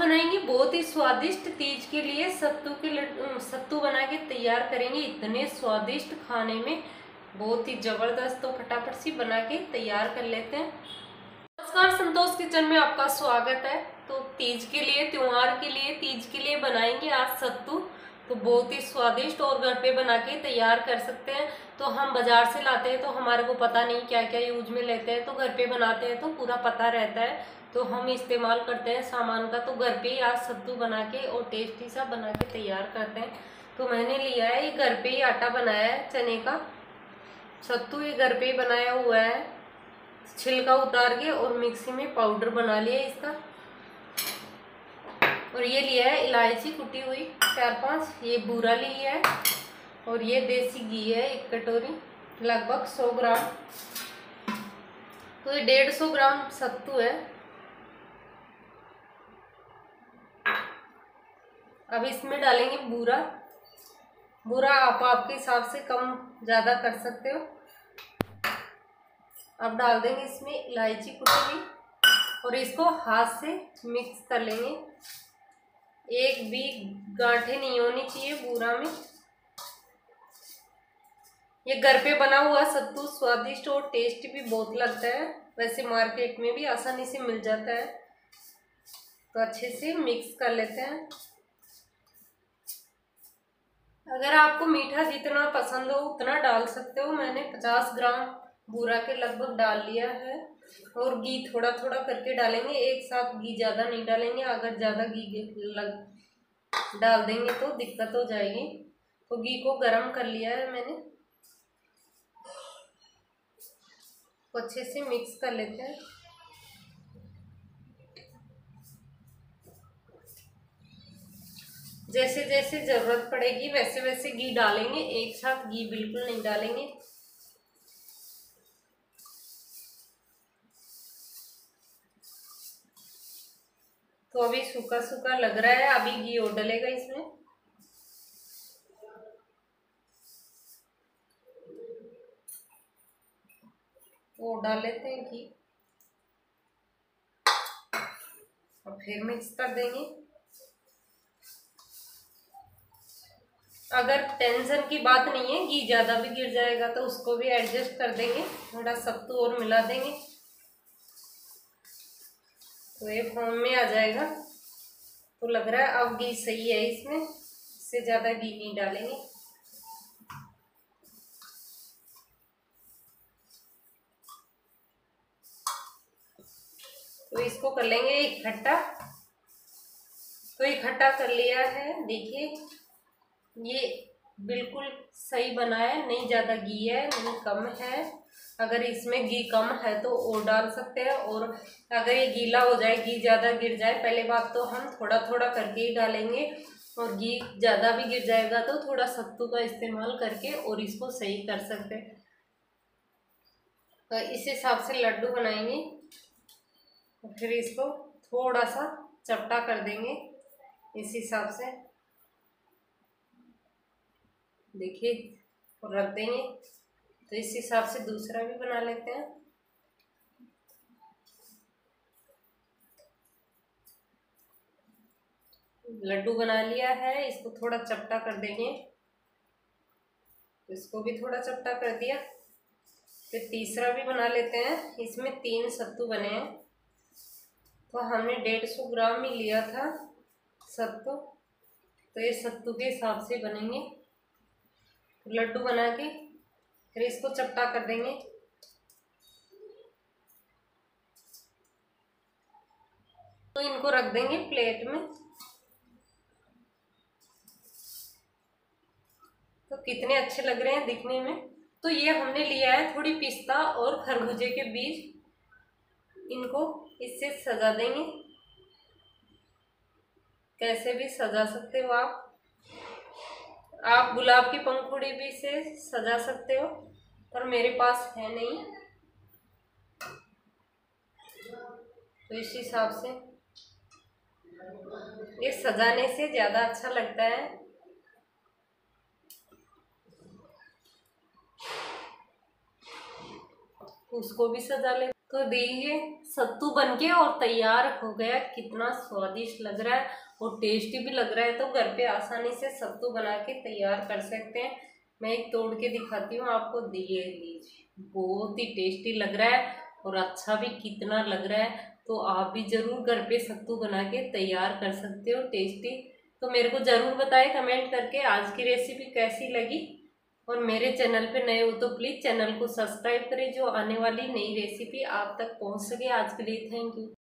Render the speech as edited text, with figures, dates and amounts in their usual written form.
बनाएंगे बहुत ही स्वादिष्ट। तीज के लिए सत्तू बना के तैयार करेंगे, इतने स्वादिष्ट खाने में, बहुत ही जबरदस्त। तो फटाफट से बना के तैयार कर लेते हैं। नमस्कार, संतोष किचन में आपका स्वागत है। तो तीज के लिए, त्योहार के लिए, तीज के लिए बनाएंगे आज सत्तू। तो बहुत ही स्वादिष्ट और घर पे बना के तैयार कर सकते हैं। तो हम बाजार से लाते हैं तो हमारे को पता नहीं क्या क्या यूज में लेते हैं, तो घर पे बनाते हैं तो पूरा पता रहता है। तो हम इस्तेमाल करते हैं सामान का। तो घर पे ही आज सत्तू बना के और टेस्टी सा बना के तैयार करते हैं। तो मैंने लिया है, ये घर पे ही आटा बनाया है चने का। सत्तू ये घर पे ही बनाया हुआ है, छिलका उतार के और मिक्सी में पाउडर बना लिया इसका। और ये लिया है इलायची कुटी हुई 4-5, ये बूरा लिया है, और ये देसी घी है 1 कटोरी, लगभग 100 ग्राम। तो ये 150 ग्राम सत्तू है। अब इसमें डालेंगे बूरा। बूरा आप आपके हिसाब से कम ज़्यादा कर सकते हो। अब डाल देंगे इसमें इलायची कुटी हुई और इसको हाथ से मिक्स कर लेंगे। एक भी गांठें नहीं होनी चाहिए बूरा में। ये घर पे बना हुआ सत्तू स्वादिष्ट और टेस्टी भी बहुत लगता है। वैसे मार्केट में भी आसानी से मिल जाता है। तो अच्छे से मिक्स कर लेते हैं। अगर आपको मीठा जितना पसंद हो उतना डाल सकते हो। मैंने 50 ग्राम बूरा के लगभग डाल लिया है। और घी थोड़ा थोड़ा करके डालेंगे, एक साथ घी ज़्यादा नहीं डालेंगे। अगर ज़्यादा घी डाल देंगे तो दिक्कत हो जाएगी। तो घी को गरम कर लिया है मैंने। तो अच्छे से मिक्स कर लेते हैं। जैसे जैसे ज़रूरत पड़ेगी वैसे वैसे घी डालेंगे, एक साथ घी बिल्कुल नहीं डालेंगे। तो अभी सूखा सूखा लग रहा है, अभी घी और डलेगा इसमें। वो डाल लेते हैं घी और फिर मिक्स कर देंगे। अगर टेंशन की बात नहीं है, घी ज़्यादा भी गिर जाएगा तो उसको भी एडजस्ट कर देंगे, थोड़ा सत्तू और मिला देंगे तो ये फॉर्म में आ जाएगा। तो लग रहा है अब घी सही है इसमें, इससे ज़्यादा घी नहीं डालेंगे। तो इसको कर लेंगे इकट्ठा। तो इकट्ठा कर लिया है, देखिए ये बिल्कुल सही बना है, नहीं ज़्यादा घी है नहीं कम है। अगर इसमें घी कम है तो और डाल सकते हैं, और अगर ये गीला हो जाए, घी ज़्यादा गिर जाए, पहले बात तो हम थोड़ा थोड़ा करके ही डालेंगे। और घी ज़्यादा भी गिर जाएगा तो थोड़ा सत्तू का इस्तेमाल करके और इसको सही कर सकते हैं। तो इस हिसाब से लड्डू बनाएंगे। फिर इसको थोड़ा सा चपटा कर देंगे इस हिसाब से, देखिए, और रख देंगे। तो इस हिसाब से दूसरा भी बना लेते हैं। लड्डू बना लिया है, इसको थोड़ा चपटा कर देंगे। इसको भी थोड़ा चपटा कर दिया। फिर तीसरा भी बना लेते हैं। इसमें 3 सत्तू बने हैं। तो हमने 150 ग्राम ही लिया था सत्तू। तो ये सत्तू के हिसाब से बनेंगे। लड्डू बना के फिर इसको चपटा कर देंगे। तो इनको रख देंगे प्लेट में। तो कितने अच्छे लग रहे हैं दिखने में। तो ये हमने लिया है थोड़ी पिस्ता और खरबूजे के बीज, इनको इससे सजा देंगे। कैसे भी सजा सकते हो आप गुलाब की पंखुड़ी भी से सजा सकते हो, पर मेरे पास है नहीं। तो इस हिसाब से ये सजाने से ज़्यादा अच्छा लगता है। उसको भी सजा ले। तो देखिए सत्तू बनके और तैयार हो गया। कितना स्वादिष्ट लग रहा है और टेस्टी भी लग रहा है। तो घर पे आसानी से सत्तू बना के तैयार कर सकते हैं। मैं एक तोड़ के दिखाती हूँ आपको। दिए लीजिए, बहुत ही टेस्टी लग रहा है और अच्छा भी कितना लग रहा है। तो आप भी जरूर घर पे सत्तू बना के तैयार कर सकते हो टेस्टी। तो मेरे को जरूर बताएं कमेंट करके आज की रेसिपी कैसी लगी। और मेरे चैनल पे नए हो तो प्लीज़ चैनल को सब्सक्राइब करें, जो आने वाली नई रेसिपी आप तक पहुंच सके। आज के लिए थैंक यू।